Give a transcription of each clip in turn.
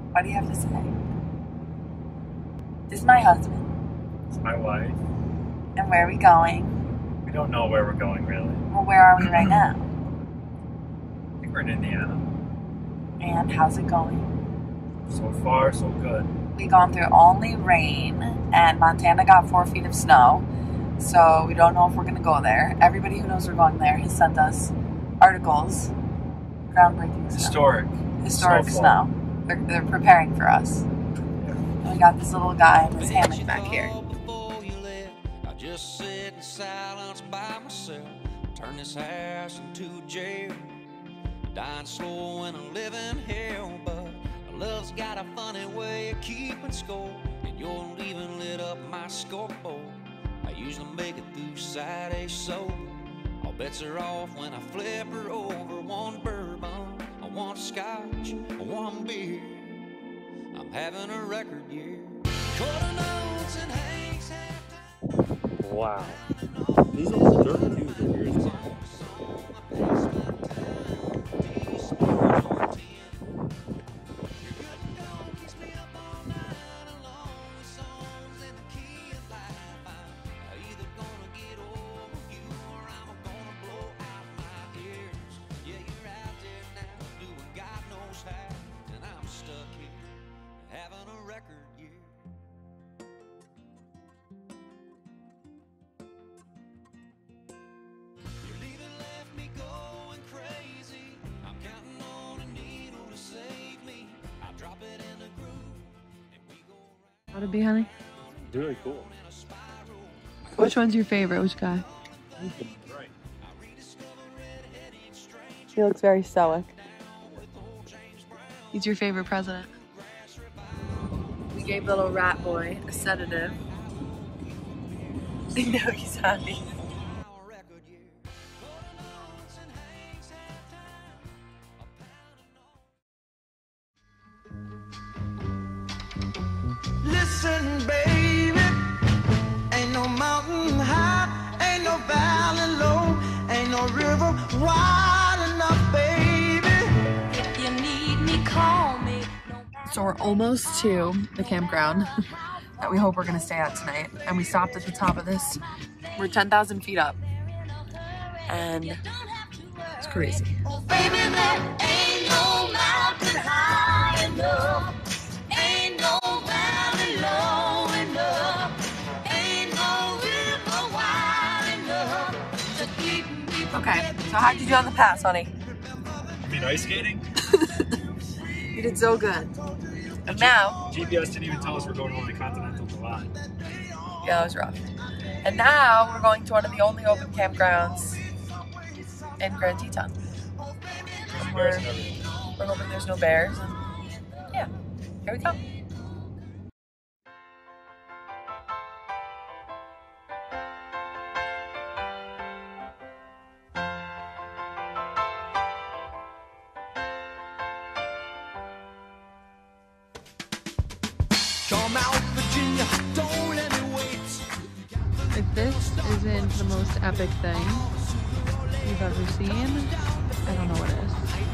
What do you have to say? This is my husband. It's my wife. And where are we going? We don't know where we're going, really. Well, where are we right now? I think we're in Indiana. And how's it going? So far, so good. We've gone through only rain, and Montana got 4 feet of snow. So we don't know if we're going to go there. Everybody who knows we're going there has sent us articles. Groundbreaking snow. Historic snow. They're preparing for us. And we got this little guy in his hammock back here. I just sit in silence by myself. Turn this house into jail. Dying slow and I'm living hell, but love's got a funny way of keeping score. And you're leaving lit up my scoreboard. I usually make it through Saturday sober. All bets are off when I flip her over. One bourbon, one scotch, one beer. I'm having a record year. Quarter notes and Hank's halftime. Wow. This is all dirt too for years ago. How'd it be, honey? Really cool. Which one's your favorite? Which guy? Right. He looks very stoic. He's your favorite president. We gave little rat boy a sedative. I know he's happy. Listen, baby, ain't no mountain high, ain't no valley low, ain't no river wide enough, baby. If you need me, call me. So we're almost to the campground that we hope we're gonna stay at tonight. And we stopped at the top of this. We're 10,000 feet up. And it's crazy. Oh, baby, there ain't no mountain high enough. Ain't no valley low enough. Ain't no river wide enough to keep me from. Okay, so how'd you do on the pass, honey? I mean, ice skating? You did so good. And now, GPS didn't even tell us we're going on the Continental Divide. yeah, that was rough. And now we're going to one of the only open campgrounds in Grand Teton. And we're hoping there's no bears. And yeah, here we go. Come out, Virginia, don't let me wait. If this isn't the most epic thing you've ever seen, I don't know what is.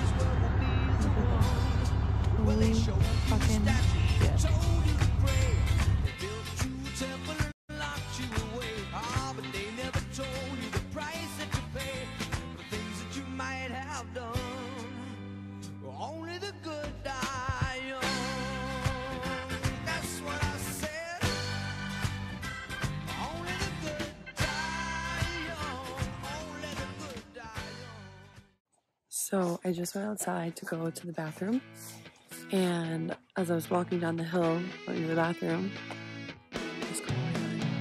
Holy fucking shit. Only the good die young. That's what I said. Only the good die young. Only the good die young. So I just went outside to go to the bathroom, and as I was walking down the hill going to the bathroom, what's going on?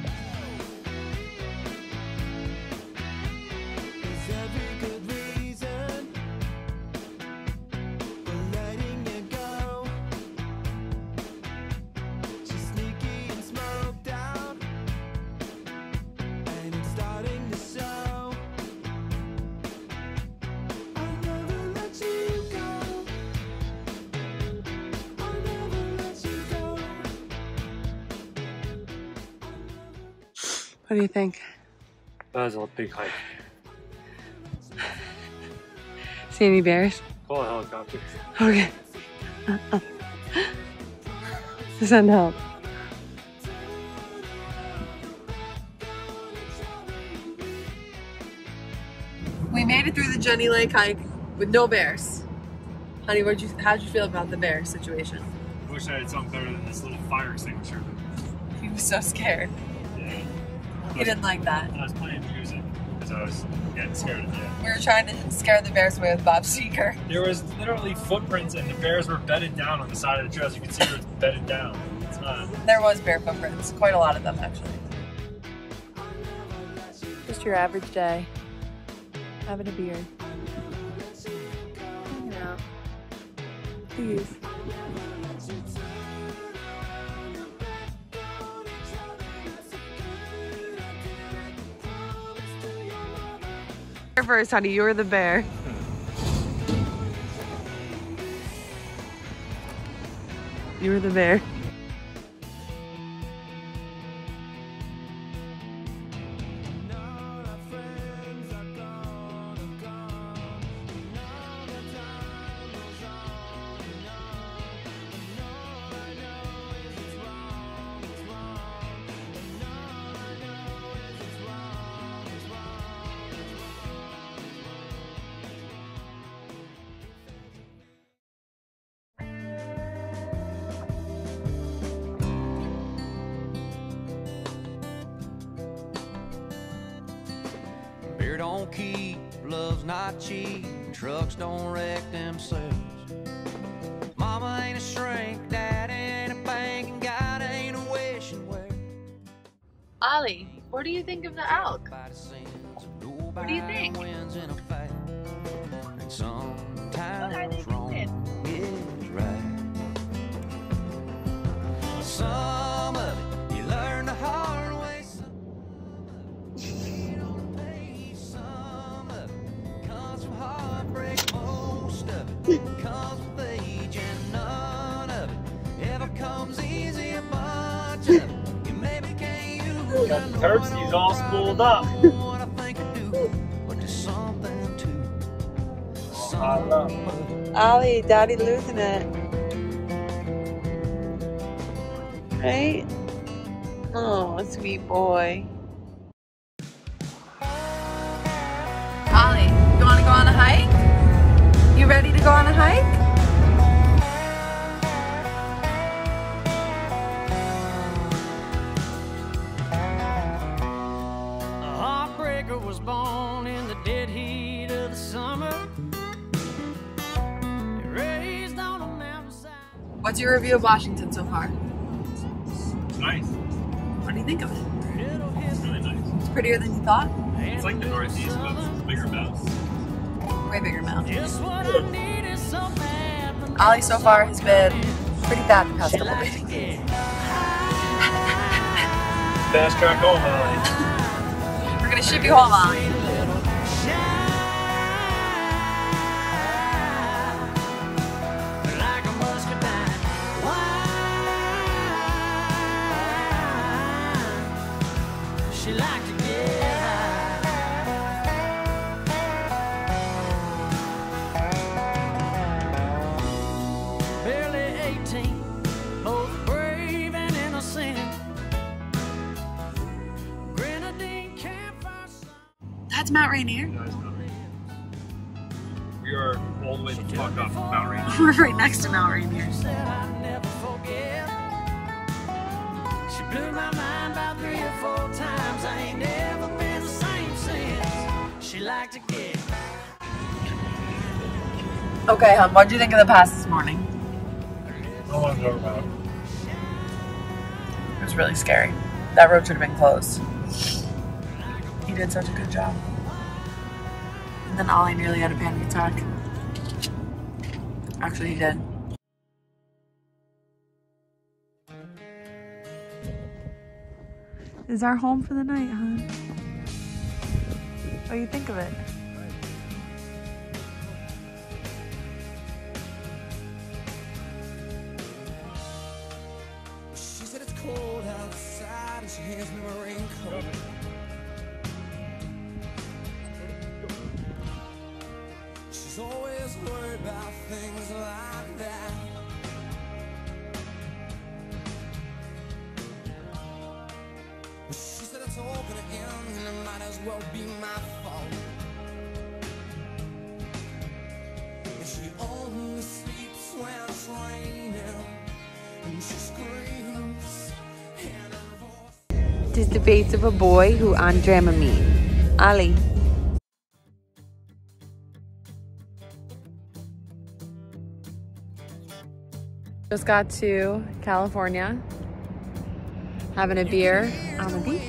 There's every good reason for letting you go. She's sneaky and smoked out, and it's starting to show. I'll never let you go. I'll never let you go. What do you think? That was a big hike. See any bears? Call a helicopter. Okay. Send help. We made it through the Jenny Lake hike with no bears. Honey, how'd you feel about the bear situation? I wish I had something better than this little fire extinguisher. He was so scared. Yeah. He didn't like that. I was playing music because I was getting scared of that. We were trying to scare the bears away with Bob Seeger. There was literally footprints and the bears were bedded down on the side of the trail. As you can see, it was bedded down. It's not. There was bear footprints, quite a lot of them actually. Just your average day. Having a beer. Hanging out. Please. First, honey, you were the bear. You were the bear. Beer don't keep, love's not cheap, trucks don't wreck themselves. Mama ain't a shrink, dad ain't a bank, and God ain't a wishing well. Ollie, what do you think of the elk? What do you think? And sometimes wrong is right. Some of it you learn the hard way. You don't pay. Some of it comes from heartbreak. Most of it comes with age, and none of it ever comes easy. A bunch of it you maybe can't use. Got the Terpsies all spooled up. What I think I do, but there's something to. Ollie, Daddy losing it. Right? Oh, sweet boy. Ollie, you want to go on a hike? You ready to go on a hike? A heartbreaker was born in the dead heat of the summer. Raised on a mountainside. What's your review of Washington so far? It's nice. What do you think of it? It's really nice. It's prettier than you thought? It's like the Northeast, but it's a bigger mountain. Way bigger mountain. Just what I need is so bad. Ollie so far has been pretty bad the past couple days. Fast track home, Ollie. We're gonna ship you home, Ollie. Like a muscadine wine. She liked to get high. Barely 18, both brave and innocent. Grenadine campfire sun. That's Mount Rainier. No, it's not. We are all the way the fuck up Mount Rainier. We're right next to Mount Rainier. Said I'd never forget. She blew my mind about 3 or 4 times. I ain't never been the same since. She liked to get. Okay, hon, what did you think of the pass this morning? I don't want to talk about it. It was really scary. That road should have been closed. You did such a good job. And then Ollie nearly had a panic attack. Actually, he did. This is our home for the night, hon. What do you think of it? She said it's cold outside and she hands me my raincoat. She's always worried about things like that. She only sleeps when it's raining, and she screams, and her voice. It is the face of a boy who on Dramamine. Ali. Just got to California, having a beer on the beach,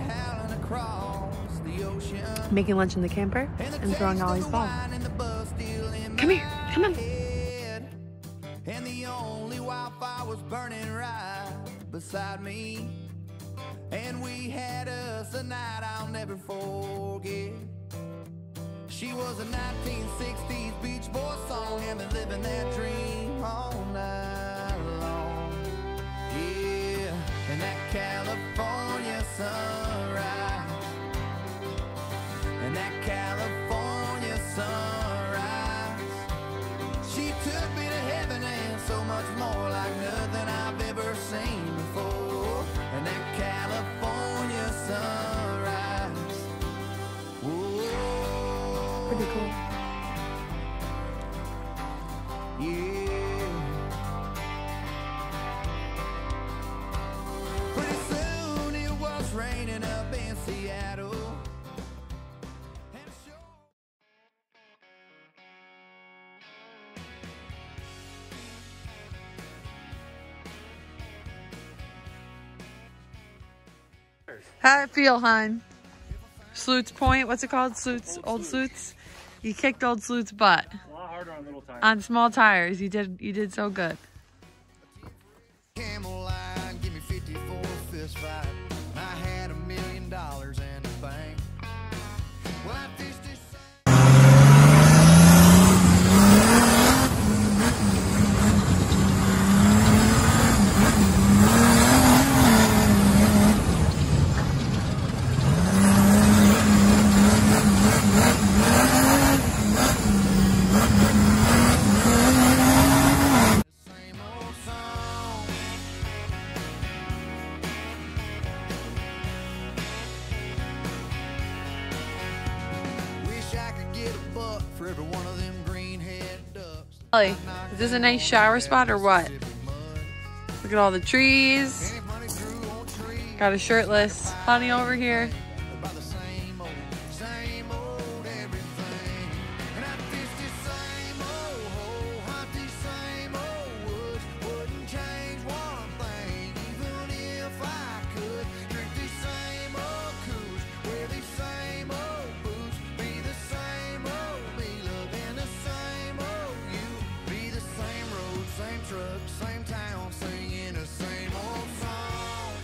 making lunch in the camper, and throwing Ollie's ball. Come here, come on. And the only wildfire was burning right beside me. And we had us a night I'll never forget. She was a 1960s Beach Boys song, and been living that dream all night long. Yeah, and that California sunrise, and that California sunrise, she took me to heaven and so much more, like nothing I've ever seen before. And that California sunrise, whoa, Pretty cool. yeah. Pretty soon it was raining up in Seattle. And sure. How'd it feel, hon? Sleuth's Point, what's it called? Old Sleuth's? You kicked Old Sleuth's butt. A lot harder on little tires. On small tires, you did so good. Camel line, give me 54 fist fight. I had $1 million in the bank. Well, I fished this. Same old song. Wish I could get a buck for every one of them green-head ducks. Ollie, is this a nice shower spot or what? Look at all the trees. Any money grew on trees Got a shirtless honey over here. by the same old everything. And I fished the same old hole, hunt these same old woods. Wouldn't change one thing, even if I could. Drink these same old coos, wear these same old boots, be the same old me, loving the same old you. Be the same road, same truck, same town, singing the same old song.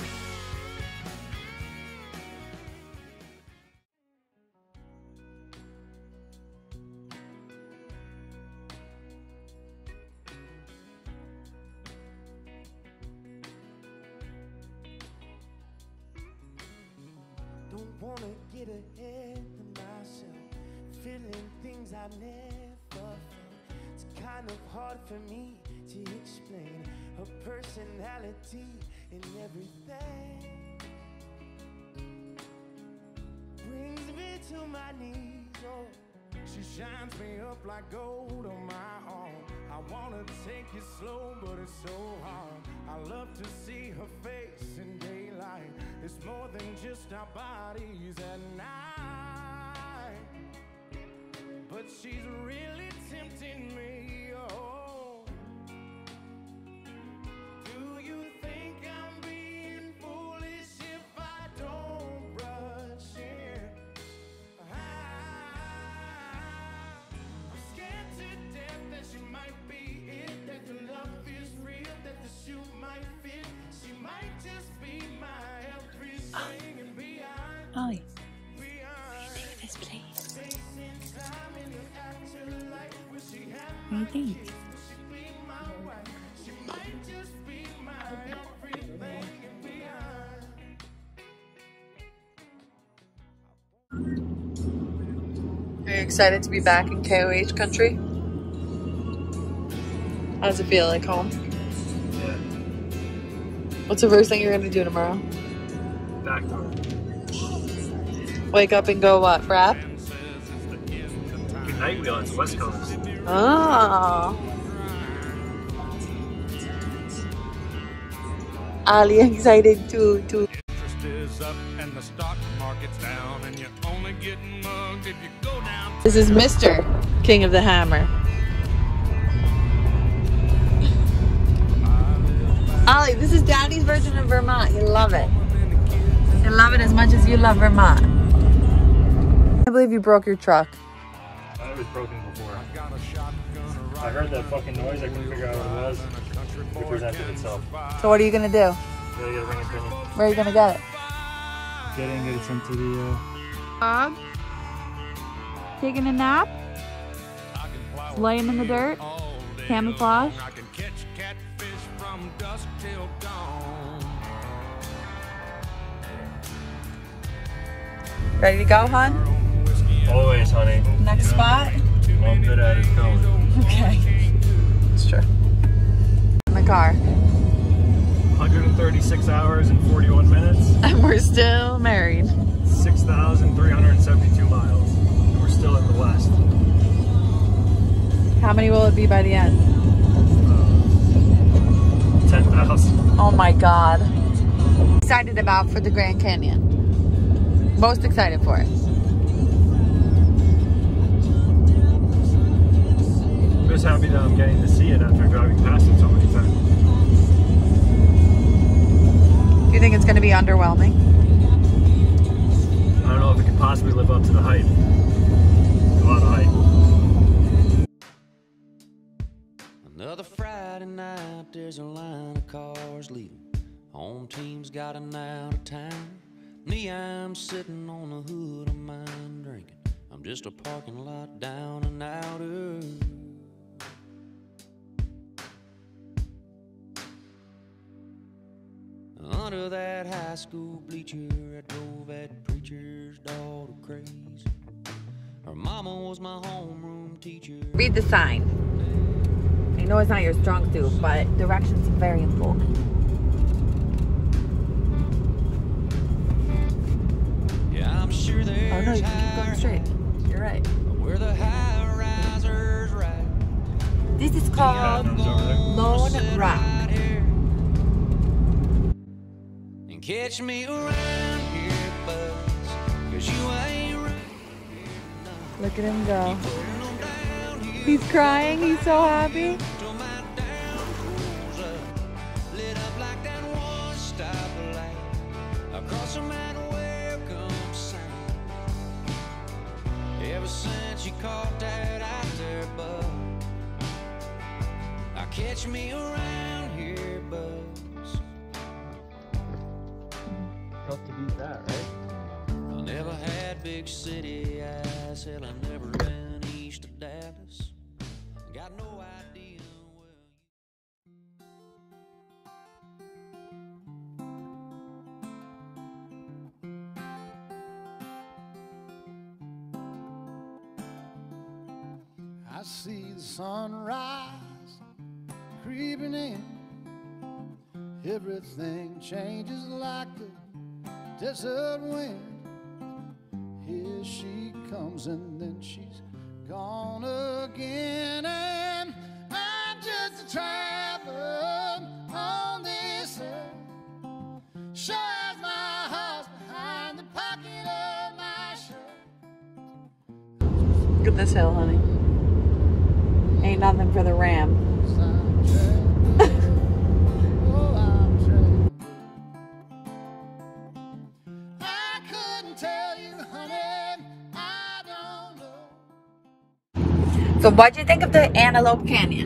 Don't wanna get ahead of myself, feeling things I never felt. It's kind of hard for me to explain her personality and everything. Brings me to my knees, oh. She shines me up like gold on my arm. I wanna take it slow, but it's so hard. I love to see her face in daylight. It's more than just our bodies at night. But she's really tempting me, oh. Do you think I'm being foolish if I don't rush in? I'm scared to death that she might be it, that the love is real, that the shoe might fit. She might just be my everything and beyond. Ollie, Beyond. this place. Spacing time in the afterlife. Will she have What do you think? will she be my wife? She might just be my everything and beyond. Are you excited to be back in KOH country? How does it feel, like home? Yeah. What's the first thing you're gonna do tomorrow? Back door. Wake up and go what, rap? Good night wheel. It's West Coast. Oh. Ali excited to Interest is up and the stock market's down, and you're only getting mugged if you go down. This is Mr. King of the Hammer. Ollie, this is Daddy's version of Vermont. You love it. You love it as much as you love Vermont. I believe you broke your truck. It was broken before. I heard that fucking noise. I couldn't figure out what it was. It presented itself. So what are you gonna do? Gotta get a ring opinion. Where are you gonna get it? Get it sent to the. Dog taking a nap, laying in the dirt, camouflage. I can catch catfish from dusk till dawn. Ready to go, hon? Always, honey. Next spot? All good at it going. Okay. It's true. In the car. 136 hours and 41 minutes. And we're still married. 6,372 miles. And we're still in the west. How many will it be by the end? 10,000. Oh my God. Excited about for the Grand Canyon. Most excited for it. I'm just happy that I'm getting to see it after driving past it so many times. Do you think it's going to be underwhelming? I don't know if it can possibly live up to the hype. A lot of hype. Another Friday night, there's a line of cars leaving. Home team's got an out of town. Me, I'm sitting on the hood of mine drinking. I'm just a parking lot down and outer. Under that high school bleacher, I drove that preacher's daughter crazy. Her mama was my homeroom teacher. Read the sign. I know it's not your strong suit, but directions are very important. Yeah, I'm sure there's Oh no, you can keep going straight. You're right. where the high risers ride. This is called Lone Rock. And catch me around here, buzz, 'cause you ain't right. Look at him go. Putting them down here He's crying. He's so happy. till my down pulls up, lit up like that one stoplight across from that welcome sign. Ever since you caught that out there, bud, I catch me around here, buzz. Tough to beat that, right? I never had big city eyes, hell, I never been east of Dallas. Got no idea where. I see the sunrise creeping in. Everything changes like a desert wind. Here she comes and then she's gone again. And I'm just a traveler on this earth. Sure as my heart's behind the pocket of my shirt. Look at this hill, honey. Ain't nothing for the ram. So what'd you think of the Antelope Canyon?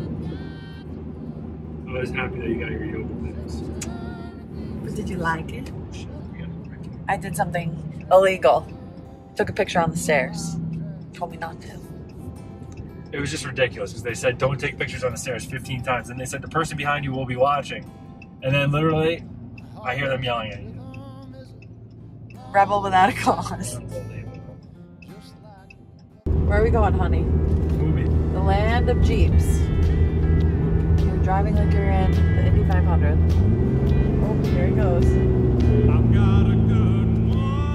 I was happy that you got your yoga things. But did you like it? I did something illegal. Took a picture on the stairs. Told me not to. It was just ridiculous because they said don't take pictures on the stairs 15 times. And they said the person behind you will be watching. And then literally, I hear them yelling at you. Rebel without a cause. Unbelievable. Where are we going, honey? Movie. The land of Jeeps. You're driving like you're in the Indy 500. Oh, here he goes. I've got a good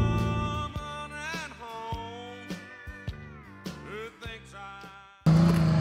woman at home who thinks I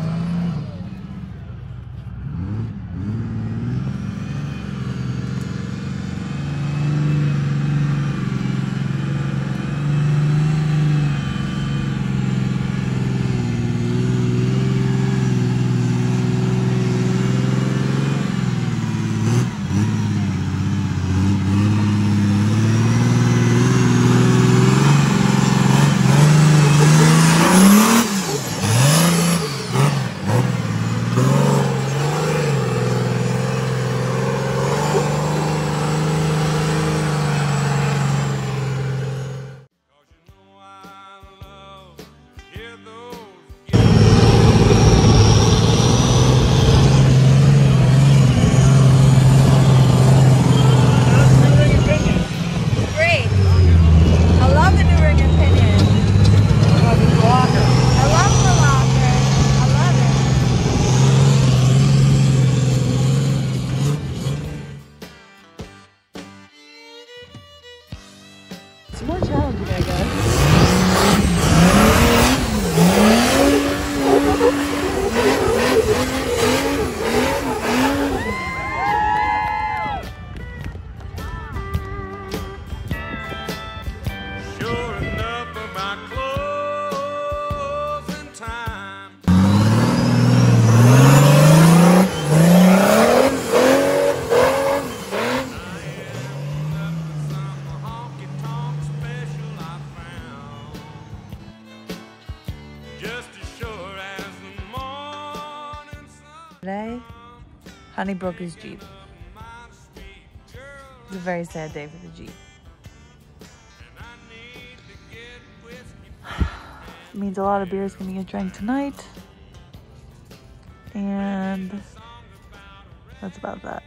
today, Honey broke his Jeep. It's a very sad day for the Jeep. It means a lot of beer is going to get drank tonight. And that's about that.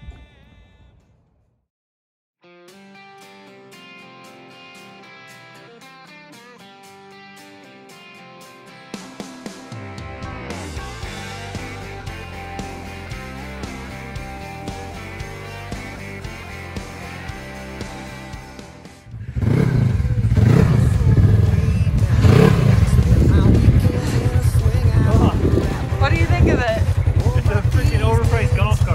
What do you think of it? It's a freaking overpriced golf cart.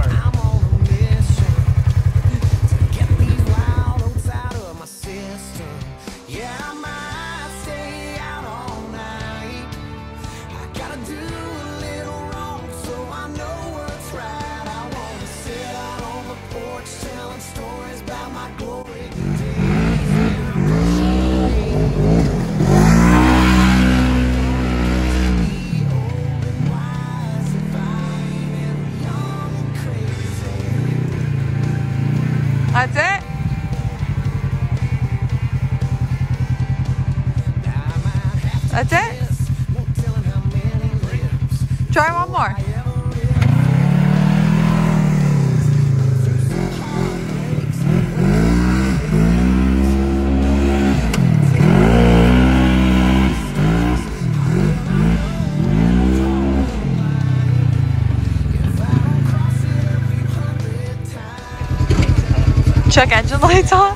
That's it? That's it? Try one more. Check engine lights on.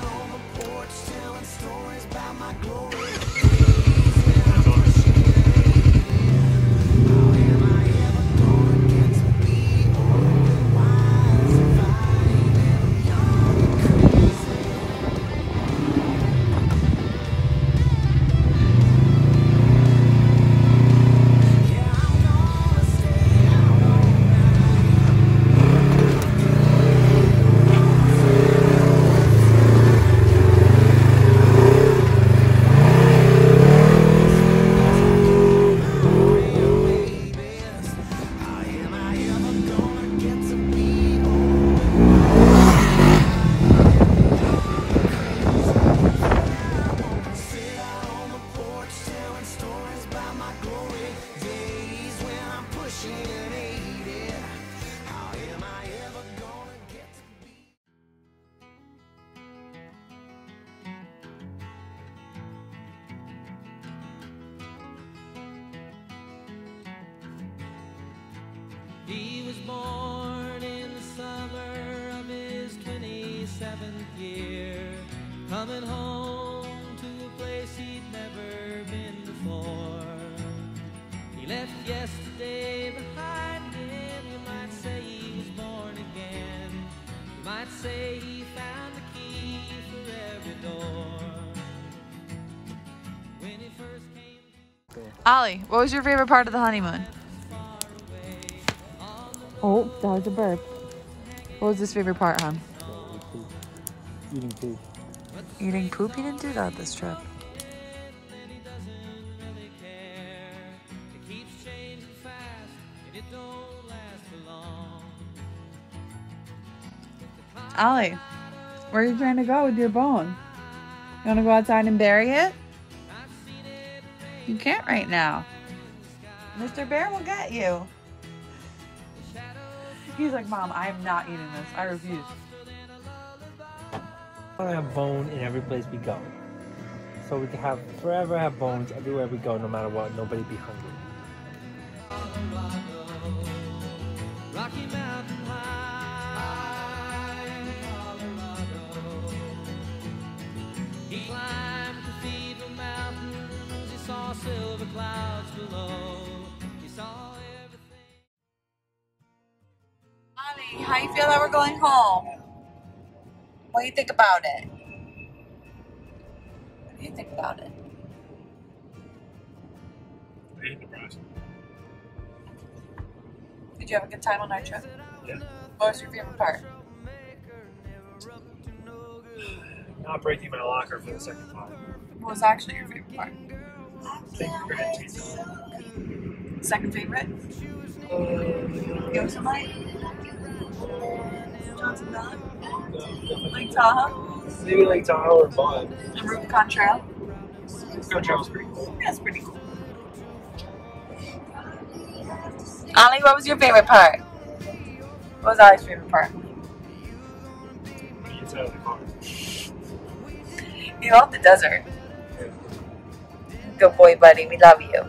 He was born in the summer of his 27th year, coming home to a place he'd never been before. He left yesterday behind him. You might say he was born again. You might say he found the key for every door. When he first came Ollie, what was your favorite part of the honeymoon? Oh, that was a burp. What was his favorite part, hon? Eating poop. Eating poop? He didn't do that this trip. Ollie, where are you trying to go with your bone? You want to go outside and bury it? You can't right now. Mr. Bear will get you. He's like, Mom, I am not eating this. I refuse. I want to have bone in every place we go. So we can have forever have bones everywhere we go, no matter what. Nobody be hungry. Rocky Mountain High, Colorado. He climbed Cathedral Mountains. He saw silver clouds below. He saw everything. Ollie, how you feel that we're going home? What do you think about it? What do you think about it? I hate Nebraska. Did you have a good time on our trip? Yeah. What was your favorite part? Not breaking my locker for the second time. What was actually your favorite part? I think Grand Teton. Second favorite? Give us some light. Johnson Valley. Lake Tahoe. Maybe Lake Tahoe or Vaughn. The Rubicon Trail. Go Trail's pretty cool. That's pretty cool. Ollie, what was your favorite part? What was Ollie's favorite part? When he gets out of the car. You love the desert. Good boy, buddy. We love you.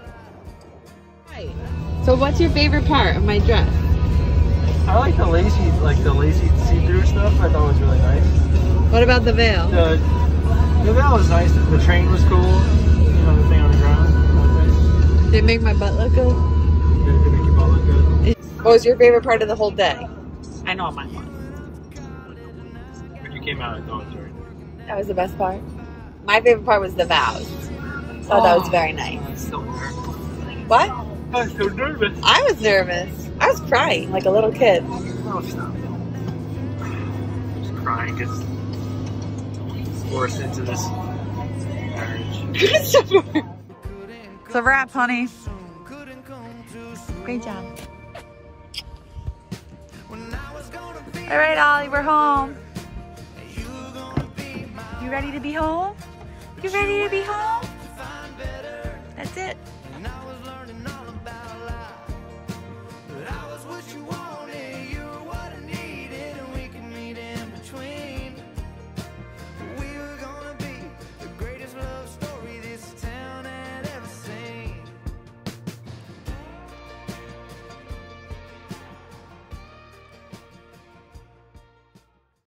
So what's your favorite part of my dress? I like the lacy see-through stuff. I thought was really nice. What about the veil? The veil was nice. The train was cool. You know, the thing on the ground. Did it make my butt look good? Did it make your butt look good? What was your favorite part of the whole day? I know mine was. When you came out, I thought it was very nice. That was the best part. My favorite part was the vows. Thought that was very nice. I was so nervous. What? I was so nervous. I was nervous. I was crying like a little kid. Oh, stop. Just crying because forced into this marriage. So wraps, honey. Great job. All right, Ollie, we're home. You ready to be home? You ready to be home?